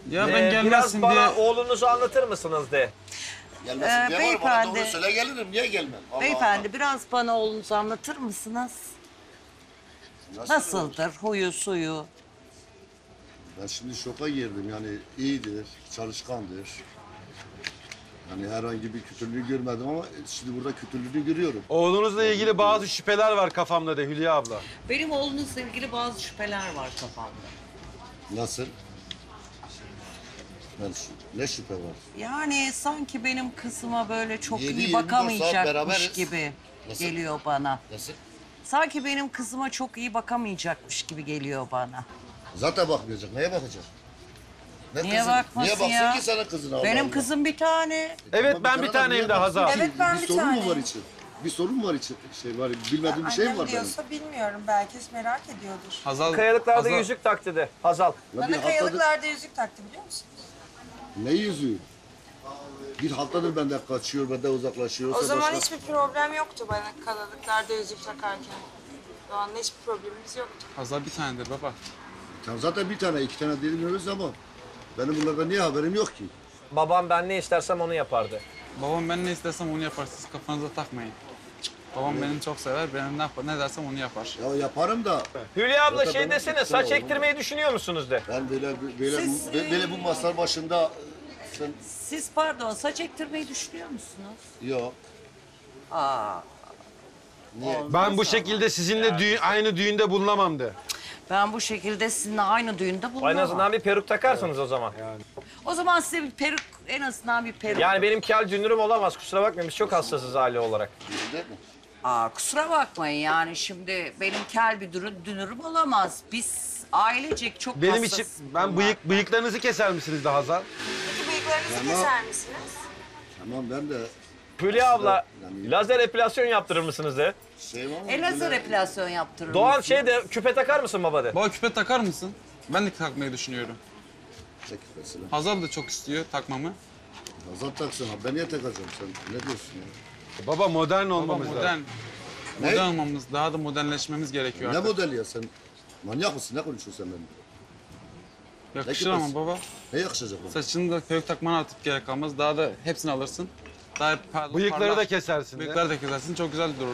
Ya ben gelmezsin Biraz diye... bana oğlunuzu anlatır mısınız de. Gelmesin diye var, bana beyefendi. doğru söyle gelirim. Niye gelmem? Allah Beyefendi biraz bana oğlunuzu anlatır mısınız? Allah. Nasıldır huyu suyu? Ben şimdi şoka girdim. Yani iyidir, çalışkandır. Yani herhangi bir kötülüğü görmedim ama şimdi burada kötülüğünü görüyorum. Oğlunuzla ilgili bazı şüpheler var kafamda de Hülya abla. Benim oğlunuzla ilgili bazı şüpheler var kafamda. Nasıl? Ne şüphe var? Yani sanki benim kızıma böyle çok 7-24 iyi saat bakamayacakmış beraberiz. gibi Nasıl? geliyor bana. Nasıl? Sanki benim kızıma çok iyi bakamayacakmış gibi geliyor bana. Zaten bakmayacak. Neye bakacak? Ne Niye kızın? bakmasın Niye baksın ya? ki senin kızına? Allah Benim Allah. kızım bir tane. Evet Ama ben bir sana taneyim niye de baksın Hazal. ki? Evet, ben bir bir sorun mu tane. var için? Bir sorun mu var için? Var, bilmediğim bir şey mi Annem var benim? diyorsa bilmiyorum. Belki merak ediyordur. Hazal, Kayalıklarda Hazal- yüzük taktı de. Hazal. Ya bir Bana haftadır- kayalıklarda yüzük taktı biliyor musunuz? Ne yüzüğü? Bir haftadır benden kaçıyor, benden uzaklaşıyor. O zaman hiçbir problem yoktu bana kayalıklarda yüzük takarken. Doğan'la hiçbir problemimiz yoktu. Hazal bir tanedir baba. Zaten bir tane, iki tane bilmiyoruz ama benim bunlardan niye haberim yok ki? Babam ben ne istersem onu yapardı. Babam ben ne istersem onu yapar. Siz kafanıza takmayın. Babam beni çok sever. Ben ne dersem onu yapar. Ya yaparım da Hülya abla Zaten şey benim desene, kusura saç bakma. ektirmeyi düşünüyor musunuz de. ben böyle bu masalar başında sen Siz pardon saç ektirmeyi düşünüyor musunuz? yok. Aa, Niye? Ben bu şekilde sizinle aynı düğünde bulunamam de. ben bu şekilde sizinle aynı düğünde bulunamam. En azından bir peruk takarsınız o zaman. O zaman size bir peruk, en azından bir peruk. Yani benim kel dünürüm olamaz, kusura bakmayın, biz çok hassasız aile olarak. Değil mi? Aa, kusura bakmayın yani şimdi benim kel bir dünürüm olamaz. Biz ailecek çok Benim hassasız için ben bunlar. bıyıklarınızı keser misiniz de Hazal? Peki bıyıklarınızı Tamam. keser misiniz? Tamam ben de Hülya abla, Yani- lazer epilasyon yaptırır mısınız de. şeyim ama Lazer böyle- epilasyon yaptırır Doğan mısın? şey de, küpe takar mısın baba de. Baba küpe takar mısın? Ben de takmayı düşünüyorum. Çek mesela. Hazal da çok istiyor takmamı. Hazal taksana. Ben niye takacağım sen? Ne diyorsun ya? Baba modern Baba olmamız modern. lazım. Ne? Modern olmamız, daha da modernleşmemiz gerekiyor Ne artık. modeli ya sen? Manyak mısın? Ne konuşuyorsun sen benimle? Yakışır Ne ama küpesi? baba. Ne yakışacak bana? Saçını da peruk takmana artık gerek kalmaz. Daha da hepsini alırsın. Daha Bıyıkları parlar. da kesersin de. Bıyıkları da kesersin. Çok güzel durur.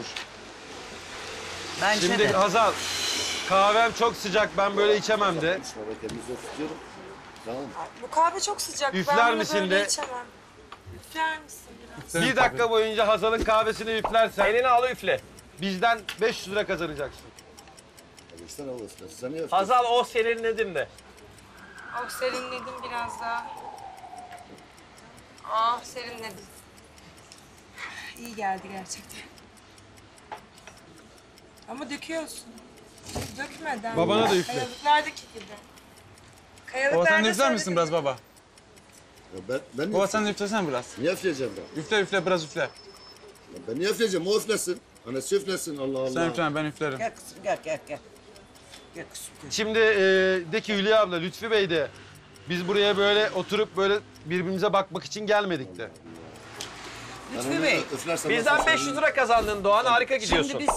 Bence Şimdi de. Hazal, kahvem çok sıcak ben böyle içemem de. Şöyle kendinizi tutuyorum. Tamam. Bu kahve çok sıcak. Üfler ben bunu misin böyle de? içemem. Üfler misin biraz? Senin Bir dakika boyunca Hazal'ın kahvesini üflersen Elini al üfle. bizden 500 lira kazanacaksın. Hadi sen al usta. Sen niye Hazal o serinledim de. Oh serinledim biraz daha. Ah serinledim. İyi geldi gerçekten. Ama döküyorsun. Dökmeden. Babana da üfle. Kayalıklardaki gibi. Baba Kayalıklarda sen de üfler sadece- misin biraz baba? Ya ben Baba sen de üflesen biraz. niye üfleyeceğim ben? Üfle üfle biraz üfle. Ya ben niye üfleyeceğim? O üflesin. Annesi üflesin. Allah Allah. Sen üfle ben üflerim. Gel kızım gel gel gel. Gel kızım gel. Şimdi de ki Hülya abla, Lütfi Bey de biz buraya böyle oturup böyle birbirimize bakmak için gelmedik de. Ben Lütfü onu Bey. üflersem Bizden nasıl- 500 lira kazandın Doğan, harika gidiyorsun. Şimdi biz